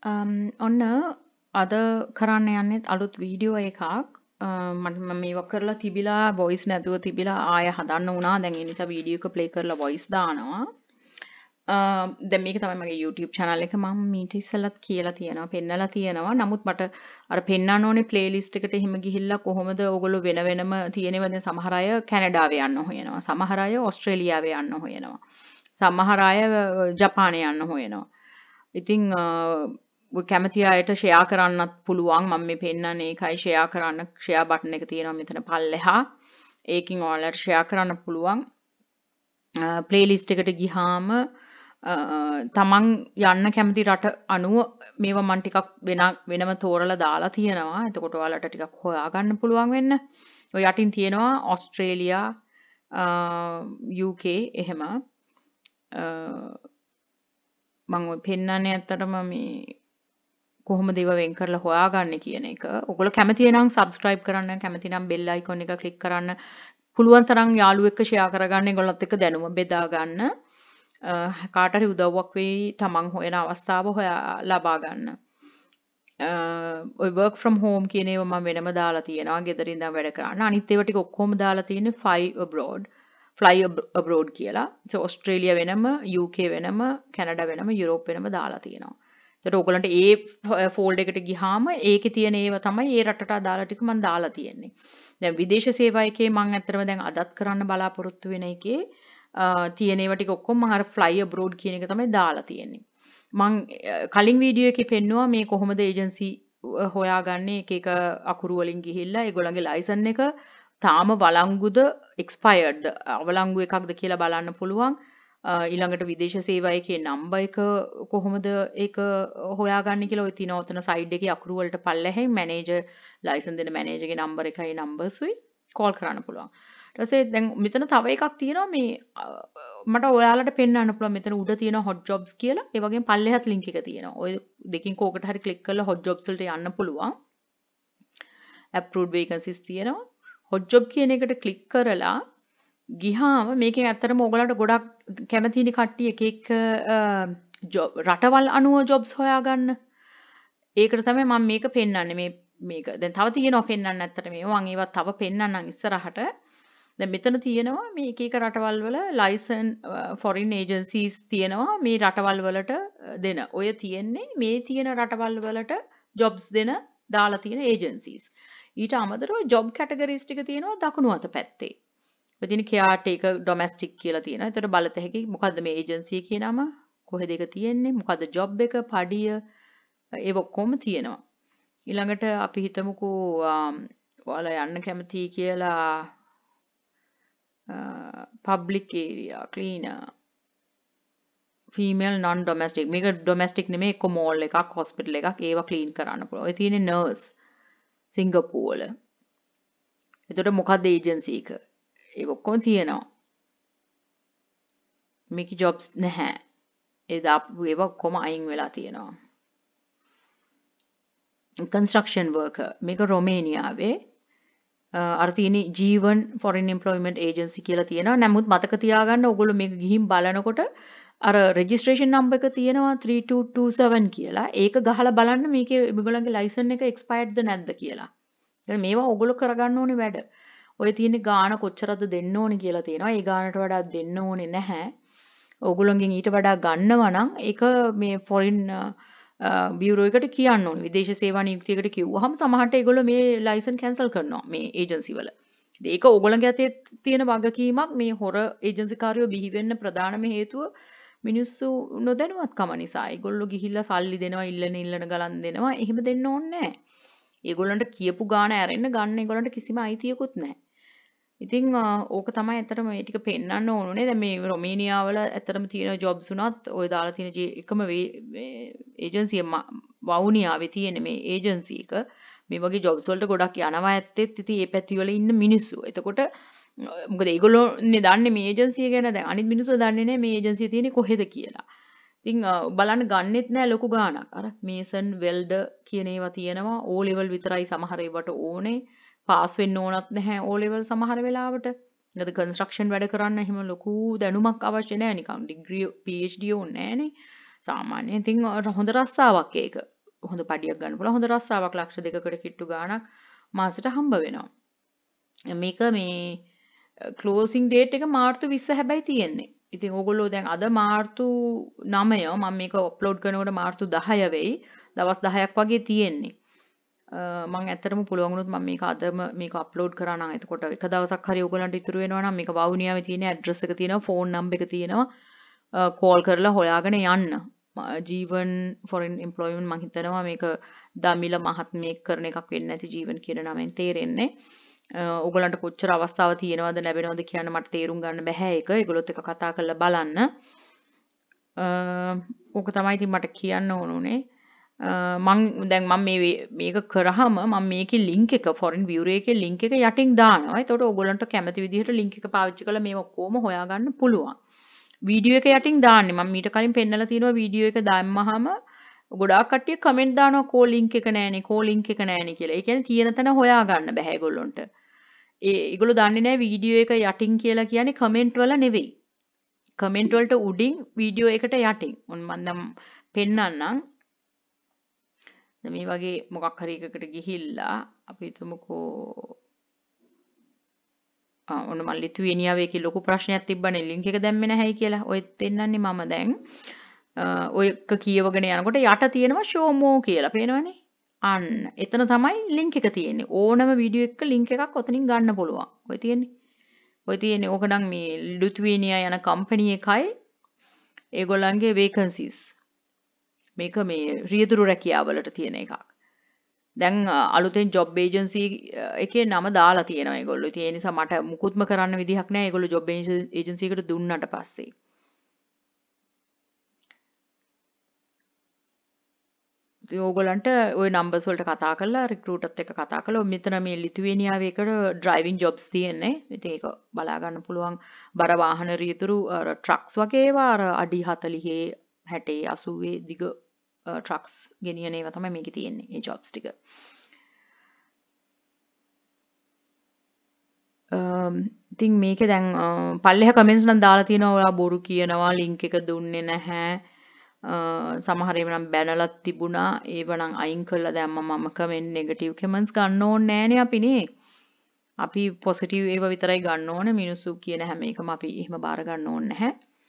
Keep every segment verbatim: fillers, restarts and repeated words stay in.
අම්, ඔන්න අද කරන්න යන්නේ අලුත් වීඩියෝ එකක්. අ, මට මම මේවා කරලා තිබිලා වොයිස් නැතුව තිබිලා ආය හදන්න වුණා. දැන් ඒ නිසා වීඩියෝ එක ප්ලේ කරලා වොයිස් දානවා. අ, දැන් මේක තමයි මගේ YouTube channel එක. මම මීට ඉස්සෙල්ලත් කියලා තියෙනවා, පෙන්නලා තියෙනවා. නමුත් මට අර පෙන්නන්න ඕනේ ප්ලේලිස්ට් එකට එහෙම ගිහිල්ලා කොහොමද ඕගොල්ලෝ වෙන වෙනම තියෙනවා. දැන් සමහර අය කැනඩාවේ යන්න හොයනවා. සමහර අය ඕස්ට්‍රේලියාවේ යන්න හොයනවා. සමහර අය ජපානයේ යන්න හොයනවා. ඉතින් ඔය කැමති අයට ෂෙයා කරන්නත් පුළුවන්. මම මේ පෙන්නන්නේ ඒකයි, ෂෙයා කරන්න ෂෙයා බටන් එක තියෙනවා මෙතන පල්ලෙහා. ඒකින් ඔයාලට ෂෙයා කරන්න පුළුවන්. ප්ලේලිස්ට් එකට ගිහාම තමන් යන්න කැමති රට අනුව මේවා මම ටිකක් වෙන වෙනම තෝරලා දාලා තියෙනවා. එතකොට ඔයාලට ටිකක් හොයාගන්න පුළුවන් වෙන්න. ඔය යටින් තියෙනවා ඕස්ට්‍රේලියා, යූ කේ එහෙම. මම ඔය පෙන්නන්නේ ඇත්තටම මේ කොහොමද ඒවා වෙන් කරලා හොයාගන්නේ කියන එක. ඔයගොල්ලෝ කැමති නම් subscribe කරන්න, කැමති නම් bell icon එක click කරන්න. පුළුවන් තරම් යාළුවෙක් එක්ක share කරගන්න, ඒගොල්ලොත් එක්ක දැනුම බෙදා ගන්න. කාට හරි උදව්වක් වෙයි තමන් හොයන අවස්ථාව හොයා ලබා ගන්න. ඔය work from home කියන ඒවා මම වෙනම දාලා තියෙනවා. ගෙදරින් ඉඳන් වැඩ කරන්න. අනිත් ඒවා ටික ඔක්කොම දාලා තියෙන්නේ fly abroad. fly abroad කියලා. ඒ ඕස්ට්‍රේලියා වෙනම, යූ කේ වෙනම, කැනඩා වෙනම, යුරෝප් වෙනම දාලා තියෙනවා. ඒතර ඔයගලන්ට ඒ ෆෝල්ඩර් එකට ගියාම ඒකේ තියෙන ඒවා තමයි ඒ රටට අදාළ ටික මම දාලා තියෙන්නේ. දැන් විදේශ සේවා එකේ මම ඇත්තටම දැන් අදත් කරන්න බලාපොරොත්තු වෙන එකේ තියෙන ඒවා ටික ඔක්කොම මම අර fly abroad කියන එක තමයි දාලා තියෙන්නේ. මම කලින් වීඩියෝ එකේ පෙන්නුවා මේ කොහොමද ඒජන්සි හොයාගන්නේ එක එක අකුරු වලින් ගිහිල්ලා ඒගොල්ලන්ගේ ලයිසන් එක තාම වළංගුද expired අවලංගු එකක්ද කියලා බලන්න පුළුවන්. ඊළඟට විදේශ සේවා එකේ නම්බර් එක කොහොමද ඒක හොයාගන්නේ කියලා ඔය තියෙන ඔතන සයිඩ් එකේ අකුරු වලට පල්ලෙහෙන් මැනේජර් ලයිසන් දෙන මැනේජර්ගේ නම්බර් එකයි නම්බර්ස්ුයි කෝල් කරන්න පුළුවන්. ඊට පස්සේ දැන් මෙතන තව එකක් තියෙනවා මේ මට ඔයාලට පෙන්වන්න පුළුවන් මෙතන උඩ තියෙන hot jobs කියලා. ඒ වගේම පල්ලෙහාත් link එක තියෙනවා. ඔය දෙකෙන් කෝකට හරි ක්ලික් කරලා hot jobs වලට යන්න පුළුවන්. approved vacancies තියෙනවා. hot job කියන එකට ක්ලික් කරලා ගිහාම මේකෙන් ඇත්තටම ඔයගලන්ට ගොඩක් කැමතිනි කට්ටිය එක එක රටවල් අනුව ජොබ්ස් හොයාගන්න. ඒකට තමයි මම මේක පෙන්වන්නේ. මේ මේක දැන් තව තියෙනවා පෙන්වන්න ඇත්තට මේවා මම ඒවා තව පෙන්වන්නම් ඉස්සරහට. දැන් මෙතන තියෙනවා මේ එක එක රටවල් වල ලයිසන් ෆොරින් ඒජන්සීස් තියෙනවා මේ රටවල් වලට දෙන. ඔය තියෙන්නේ මේ තියෙන රටවල් වලට ජොබ්ස් දෙන දාලා තියෙන ඒජන්සීස්. ඊට අමතරව ජොබ් කැටගරිස් ටික තියෙනවා දකුණු අත පැත්තේ. ඔතන caretaker domestic කියලා තියෙනවා. ඒතර බලත හැකි මොකද්ද මේ ඒජන්සි එකේ නම? කොහෙද ඒක තියෙන්නේ? මොකද්ද ජොබ් එක? පඩිය? ඒව ඔක්කොම තියෙනවා. ඊළඟට අපි හිතමුකෝ ඔයාලා යන්න කැමති කියලා public area cleaner female non domestic. මේක domestic නෙමෙයි එක්ක mall එකක් hospital එකක් ඒව clean කරන්න පුළුවන්. ඔය තියෙන්නේ nurse සිංගප්පූරු වල. ඒතර මොකද්ද ඒජන්සි එක? ඒ ඔක්කොම තියෙනවා. මේක ජොබ්ස් නැහැ. ඒ දාපු ඒවා ඔක්කොම අයින් වෙලා තියෙනවා. කන්ස්ට්‍රක්ෂන් වර්කර් මේක රොමේනියාවේ අර තියෙන ජීවන් ෆොරින් එම්ප්ලොයිමන්ට් ඒජන්සි කියලා තියෙනවා. නමුත් මතක තියාගන්න ඕගොල්ලෝ මේක ගිහින් බලනකොට අර රෙජිස්ට්‍රේෂන් නම්බර් එක තියෙනවා three two two seven කියලා. ඒක ගහලා බලන්න මේකේ මේගොල්ලන්ගේ ලයිසන් එක expiredද නැද්ද කියලා. දැන් මේවා ඕගොල්ලෝ කරගන්න ඕනේ වැඩ. ඔය තියෙන ගාන කොච්චරද දෙන්න ඕනේ කියලා තියෙනවා. ඒ ගානට වඩා දෙන්න ඕනේ නැහැ. ඕගොල්ලෝගෙන් ඊට වඩා ගන්නවා නම් ඒක මේ ෆොරින් බියුරෝ එකට කියන්න ඕනේ. විදේශ සේවා නියුක්තියකට කිව්වහම සමහරට ඒගොල්ලෝ මේ ලයිසන් කැන්සල් කරනවා මේ ඒජන්සි වල. ඒක ඕගොල්ලන්ගේ අතේ තියෙන වගකීමක්. මේ හොර ඒජන්සි කාර්යෝ බිහි වෙන්න ප්‍රධානම හේතුව මිනිස්සු නොදැනුවත්කම නිසා. ඒගොල්ලෝ ගිහිල්ලා සල්ලි දෙනවා, ඉල්ලන ඉල්ලන ගලන් දෙනවා. එහෙම දෙන්න ඕනේ නැහැ. ඒගොල්ලන්ට කියපු ගාන ඇරෙන්න ගන්න ඒගොල්ලන්ට කිසිම අයිතියකුත් නැහැ. ඉතින් ඕක තමයි ඇත්තටම මේ ටික පෙන්වන්න ඕනේ. දැන් මේ රොමේනියාව වල ඇත්තටම තියෙන ජොබ්ස් උනත් ඔය දාලා තියෙන එකම ඒජන්සිය වවුනියාවේ තියෙන මේ ඒජන්සි එක මේ වගේ ජොබ්ස් වලට ගොඩක් යනවා ඇත්තෙත්. ඉතින් මේ පැති වල ඉන්න මිනිස්සු. එතකොට මොකද ඒගොල්ලෝනේ දන්නේ මේ ඒජන්සිය ගැන. දැන් අනිත් මිනිස්සු දන්නේ නැහැ මේ ඒජන්සිය තියෙන්නේ කොහෙද කියලා. ඉතින් බලන්න ගන්නෙත් නැහැ ලොකු ගාණක්. අර මේසන් වෙල්ඩර් කියන ඒවා තියෙනවා. O level විතරයි සමහර ඒවට ඕනේ. පාස් වෙන්න ඕනත් නැහැ O level සමහර වෙලාවට. මොකද කන්ස්ට්‍රක්ෂන් වැඩ කරන්න එහෙම ලොකු දැනුමක් අවශ්‍ය නැහැ නිකන් ඩිග්‍රී P H D ඕනේ නැහනේ. සාමාන්‍යයෙන් ඉතින් හොඳ රස්සාවක් ඒක. හොඳ පඩියක් ගන්න පුළුවන්. හොඳ රස්සාවක් ලක්ෂ දෙකකට කිට්ටු ගාණක් මාසෙට හම්බ වෙනවා. මේක මේ ක්ලෝසින් ඩේට් එක මාර්තු විස්ස හැබැයි තියෙන්නේ. ඉතින් ඕගොල්ලෝ දැන් අද මාර්තු නවය මම මේක අප්ලෝඩ් කරනකොට මාර්තු දහය වෙයි. දවස් දහයක් වගේ තියෙන්නේ. මම ඇත්තටම පුළුවන් වුණොත් මම මේක අදම මේක අප්ලෝඩ් කරා නම් එතකොට එක දවසක් හරි ඕගොල්ලන්ට ඉතුරු වෙනවා නම් මේක වවුනියාවේ තියෙන ඇඩ්‍රස් එක තියෙනවා, ෆෝන් නම්බර් එක තියෙනවා. කෝල් කරලා හොයාගෙන යන්න. ජීවන් ෆොරින් එම්ප්ලොයිමන්ට් මම හිතනවා මේක දමිල මහත්මියෙක් කරන එකක් වෙන්නේ නැති ජීවන් කියන නමෙන් තේරෙන්නේ. ඔයගලන්ට කොච්චර අවස්ථාව තියෙනවද ලැබෙනවද කියන්න මට තේරුම් ගන්න බෑ ඒක. ඒගොල්ලොත් එක කතා කරලා බලන්න. ඕක තමයි ඉතින් මට කියන්න ඕනුනේ. මම දැන් මම මේ මේක කරාම මම මේකේ link එක foreign bureau එකේ link එක යටින් දානවා. එතකොට ඔයගොල්ලන්ට කැමති විදිහට link එක පාවිච්චි කරලා මේ ඔක්කොම හොයාගන්න පුළුවන්. වීඩියෝ එක යටින් දාන්නේ මම මීට කලින් පෙන්නලා තියෙනවා වීඩියෝ එක දැම්මහම ගොඩාක් කට්ටිය කමෙන්ට් දානවා කෝ ලින්ක් එක නෑනේ කෝ ලින්ක් එක නෑනේ කියලා. ඒ කියන්නේ තියෙන තැන හොයාගන්න බෑ ඒගොල්ලොන්ට. ඒ ඒගොල්ලෝ දන්නේ නෑ වීඩියෝ එක යටින් කියලා කියන්නේ කමෙන්ට් වල නෙවෙයි. කමෙන්ට් වලට උඩින් වීඩියෝ එකට යටින්. මම දැන් පෙන්නන්නම්. දැන් මේ වගේ මොකක් හරි එකකට ගිහිල්ලා අපි හිතමුකෝ ආ ඔන්න මම ලිතුවේනියාවේ ඒකේ ලොකු ප්‍රශ්නයක් තිබ්බනේ ලින්ක් එක දැම්මේ නැහැයි කියලා. ඔයත් පෙන්නන්නේ මම දැන්. ඔයක කියවගෙන යනකොට යට තියෙනවා show more කියලා පේනවනේ. අන්න එතන තමයි link එක තියෙන්නේ. ඕනම වීඩියෝ එකක link එකක් ඔතනින් ගන්න පුළුවන්. ඔය තියෙන්නේ. ඔය තියෙන්නේ ඕක නම් මේ ලිතුවේනියා යන කම්පැනි එකයි ඒගොල්ලන්ගේ vacancies. මේක මේ රියදුරු රැකියාවලට තියෙන එකක්. දැන් අලුතෙන් job agency එකේ නම දාලා තියෙනවා ඒගොල්ලෝ. ඉතින් ඒ නිසා මට මුකුත්ම කරන්න විදිහක් නැහැ ඒගොල්ලෝ job agency එකට දුන්නාට පස්සේ. ඉතින් ඕගොල්ලන්ට ওই numbers වලට කතා කරලා recruiterත් එක්ක කතා කරලා මෙතන මේ ලිතුවේනියාවේ එකට driving jobs තියෙන්නේ. ඉතින් ඒක බලා ගන්න පුළුවන් බර වාහන රියදුරු trucks වගේ ඒවා අර අඩි හතළිහේ හැටේ අසූවේ දිග trucks ගෙනියන ඒවා තමයි මේකේ තියෙන්නේ මේ jobs ටික. ඉතින් මේකේ දැන් පල්ලෙහා කමෙන්ට්ස් නම් දාලා තියෙනවා ඔයා බොරු කියනවා ලින්ක් එක දුන්නේ නැහැ. සමහර ඒවා නම් බැනලත් තිබුණා. ඒව නම් අයින් කරලා දැම්මම මම කමෙන්ට් නෙගටිව් කමෙන්ට්ස් ගන්න ඕනේ නෑනේ අපිනේ. අපි පොසිටිව් ඒවා විතරයි ගන්න ඕනේ. මිනිස්සු කියන හැම එකම අපි එහෙම බාර ගන්න ඕනේ නැහැ.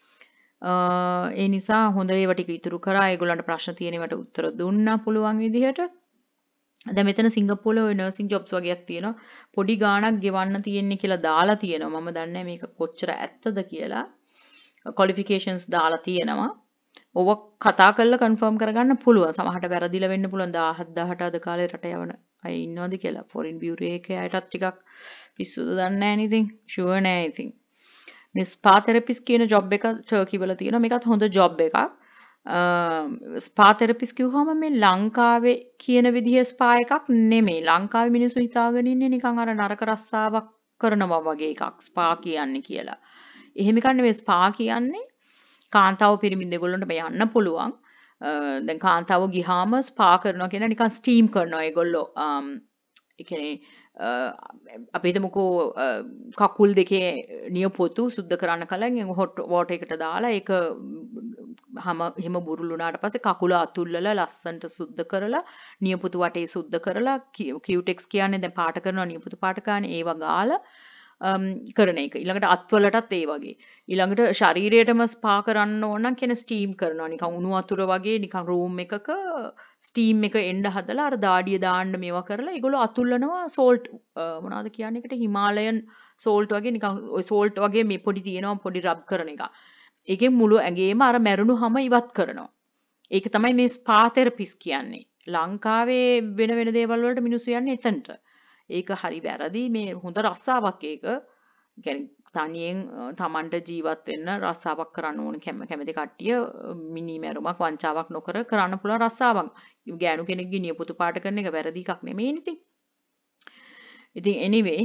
ඒ නිසා හොඳ ඒවා ටික ඉතුරු කරා ඒගොල්ලන්ට ප්‍රශ්න තියෙන ඒවාට උත්තර දුන්නා පුළුවන් විදිහට. දැන් මෙතන සිංගප්පූරුවේ ওই නර්සින් ජොබ්ස් වගේක් තියෙනවා. පොඩි ගාණක් ගෙවන්න තියෙන්නේ කියලා දාලා තියෙනවා. මම දන්නේ මේක කොච්චර ඇත්තද කියලා. qualifications දාලා තියෙනවා. ඔව කතා කරලා කන්ෆර්ම් කරගන්න පුළුවන්. සමහරට වැරදිලා වෙන්න පුළුවන්. දහහත් දහඅට අද කාලේ රට යවන අය ඉන්නවද කියලා. foreign bureau එකේ අයටත් ටිකක් පිස්සුද දන්නේ නැහැ නේ ඉතින්. sure නෑ ඉතින්. මේ ස්පා තෙරපිස්ට් කියන ජොබ් එක ටර්කි වල තියෙනවා. මේකත් හොඳ ජොබ් එකක්. ස්පා තෙරපිස්ට් කිව්වම මේ ලංකාවේ කියන විදිහේ ස්පා එකක් නෙමෙයි. ලංකාවේ මිනිස්සු හිතාගෙන ඉන්නේ නිකන් අර නරක රස්සාවක් කරනවා වගේ එකක් ස්පා කියන්නේ කියලා. එහෙම එකක් නෙමෙයි ස්පා කියන්නේ කාන්තාව පිරිමින් දෙගොල්ලන්ට මේ යන්න පුළුවන්. දැන් කාන්තාව ගිහාම ස්පා කරනවා කියන නිකන් ස්ටීම් කරනවා ඒගොල්ලෝ. ඒ කියන්නේ අපි හිතමුකෝ කකුල් දෙකේ නියපොතු සුද්ධ කරන්න කලින් හොට් වෝටර් එකට දාලා ඒක හැම එහෙම බුරුලුනාට පස්සේ කකුල අතුල්ලලා ලස්සන්ට සුද්ධ කරලා නියපොතු වටේ සුද්ධ කරලා කියුටෙක්ස් කියන්නේ දැන් පාට කරනවා නියපොතු පාට ගන්න ඒව ගාලා කරන එක. ඊළඟට අත්වලටත් ඒ වගේ. ඊළඟට ශරීරයටම ස්පා කරන්න ඕන නම් කියන ස්ටීම් කරනවා. නිකන් උණු වතුර වගේ නිකන් රූම් එකක ස්ටීම් එක එන්න හදලා අර දාඩිය දාන්න මේවා කරලා ඒගොල්ලෝ අතුල්ලනවා සෝල්ට් මොනවද කියන්නේ ඒකට හිමාලයන් සෝල්ට් වගේ නිකන් ඔය සෝල්ට් වගේ මේ පොඩි තියෙනවා පොඩි රබ් කරන එක. ඒකෙන් මුළු ඇඟේම අර මැරුණු හැම ඉවත් කරනවා. ඒක තමයි මේ ස්පා තෙරපිස්ට් කියන්නේ. ලංකාවේ වෙන වෙන දේවල් වලට මිනිස්සු යන්නේ එතනට. ඒක හරි වැරදි මේ හොඳ රස්සාවක් ඒක. يعني තනියෙන් Tamanට ජීවත් වෙන්න රස්සාවක් කරන්න ඕන කැමති කට්ටිය මිනි මැරුමක් වංචාවක් නොකර කරන්න පුළුවන් රස්සාවක්. ගෑනු කෙනෙක්ගේ නියපොතු පාට කරන එක වැරදි එකක් නෙමෙයි ඉතින්. ඉතින් anyway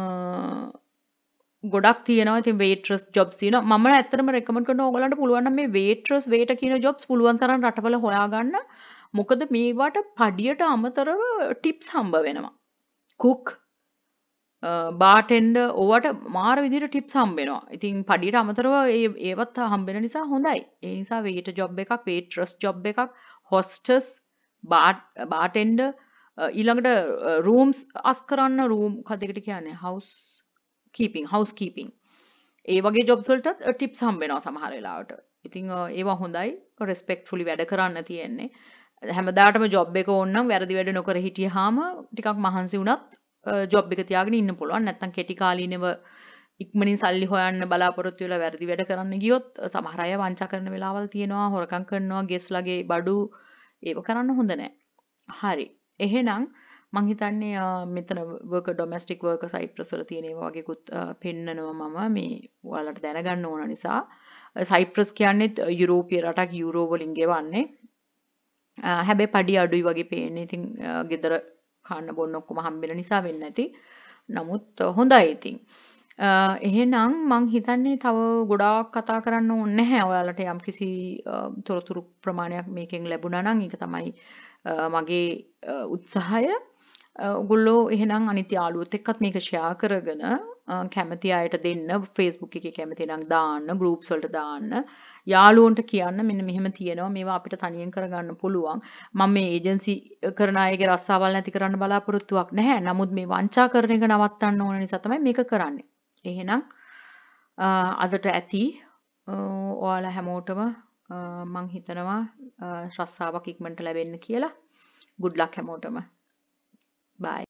ගොඩක් තියෙනවා. ඉතින් waitress jobs තියෙනවා. මම ඇත්තටම recommend කරනවා ඕගොල්ලන්ට පුළුවන් නම් මේ waitress waiter කියන jobs පුළුවන් තරම් රටවල හොයාගන්න. මොකද මේවට පඩියට අමතරව tips හම්බ වෙනවා. cook bartender ඕවට මාර විදිහට tips හම්බ වෙනවා. ඉතින් පඩියට අමතරව ඒ ඒවත් හම්බ වෙන නිසා හොඳයි. ඒ නිසා waiter job එකක්, waitress job එකක්, hostess බාටෙන්ඩර් ඊළඟට රූම්ස් අස් කරන්න රූම් කදකට කියන්නේ හවුස් කීපින් හවුස් කීපින් ඒ වගේ ජොබ්ස් වලට ටිප්ස් හම්බ වෙනවා සමහර වෙලාවට. ඉතින් ඒවා හොඳයි. රෙස්පෙක්ට්ෆුලි වැඩ කරන්න තියෙන්නේ. හැමදාටම ජොබ් එක ඕන නම් වැරදි වැඩ නොකර හිටියාම ටිකක් මහන්සි වුණත් ජොබ් එක තියාගෙන ඉන්න පුළුවන්. නැත්තම් කෙටි කාලීනව ඉක්මනින් සල්ලි හොයන්න බලාපොරොත්තු වෙලා වැරදි වැඩ කරන්න ගියොත් සමහර අය වංචා කරන වෙලාවල් තියෙනවා, හොරකම් කරනවා, ගෙස්ලගේ බඩු ඒව කරන්න හොඳ නැහැ. හරි. එහෙනම් මං හිතන්නේ මෙතන වර්ක ඩොමස්ටික් වර්ක සයිප්‍රස් වල තියෙන ඒවා වගේකුත් පෙන්නනවා මම මේ ඔයාලට දැනගන්න ඕන නිසා. සයිප්‍රස් කියන්නේ යුරෝපීය රටක් යුරෝ වලින් ගෙවන්නේ. හැබැයි පඩි අඩුයි වගේ පේන්නේ. ඉතින් ගෙදර කන්න බොන්න ඔක්කොම හම්බෙන නිසා වෙන්නේ නැති. නමුත් හොඳයි ඉතින්. එහෙනම් මං හිතන්නේ තව ගොඩාක් කතා කරන්න ඕනේ නැහැ. ඔයාලට යම්කිසි තොරතුරු ප්‍රමාණයක් මේකෙන් ලැබුණා නම් ඒක තමයි මගේ උත්සාහය. ඔගොල්ලෝ එහෙනම් අනිත් යාළුවොත් එක්කත් මේක ෂෙයා කරගෙන කැමති අයට දෙන්න Facebook එකේ කැමති නම් දාන්න groups වලට දාන්න යාළුවන්ට කියන්න මෙන්න මෙහෙම තියෙනවා මේවා අපිට තනියෙන් කරගන්න පුළුවන් මම මේ ඒජන්සි කරන අයගේ රස්සාවල් නැති කරන්න බලාපොරොත්තුවක් නැහැ නමුත් මේ වංචා කරන එක නවත්තන්න ඕන නිසා තමයි මේක කරන්නේ එහෙනම් අදට ඇති ඔයාලා හැමෝටම මං හිතනවා රස්සාවක් ඉක්මනට ලැබෙන්න කියලා good luck හැමෝටම bye